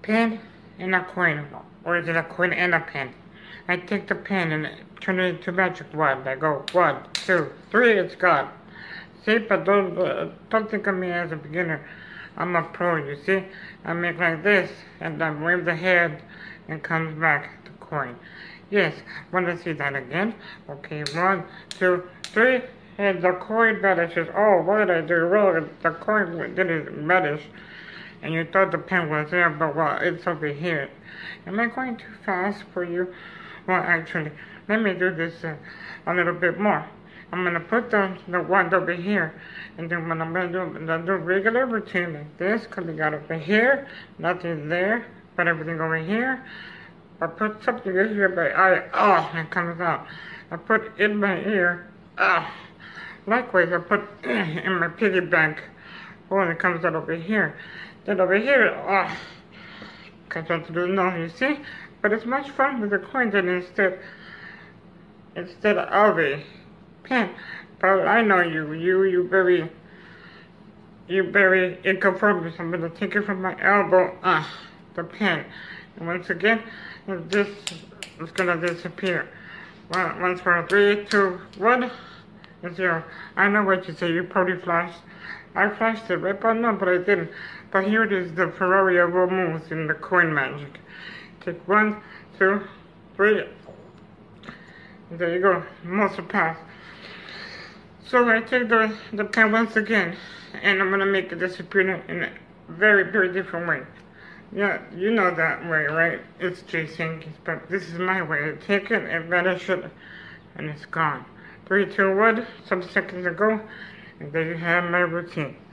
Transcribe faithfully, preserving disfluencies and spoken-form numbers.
pen and a coin, or is it a coin and a pen? I take the pen and turn it into magic wand. I go one, two, three, it's gone. See, but don't, uh, don't think of me as a beginner. I'm a pro, you see? I make like this, and I wave the head, and comes back the coin. Yes, want to see that again? Okay, one, two, three, and the coin vanishes. Oh, what did I do wrong? The coin didn't vanish. And you thought the pen was there, but well, it's over here. Am I going too fast for you? Well, actually, let me do this uh, a little bit more. I'm going to put the, the wand over here. And then what I'm going to do, I'm going to do regular routine like this. Coming out over here. Nothing there. Put everything over here. I put something in here, but I, oh, it comes out. I put in my ear. Oh. Likewise, I put in my piggy bank. Oh, and it comes out over here. Then over here, oh, comes out to the nose, you see? But it's much fun with the coin than instead, instead of a pen. But I know you, you, you very, you very inconformist. I'm gonna take it from my elbow, ah, uh, the pen. And once again, this is gonna disappear. Well, once for three, two, one, and zero. I know what you say, you probably flashed. I flashed it right, but no, but I didn't. But here it is, the Ferrari of all moves in the coin magic. Take one, two, three. And there you go, most pass. So I take the, the pen once again, and I'm gonna make it disappear in a very, very different way. Yeah, you know that way, right? It's Jason, but this is my way. I take it and vanish it, and it's gone. Three, two, one, some seconds ago, and there you have my routine.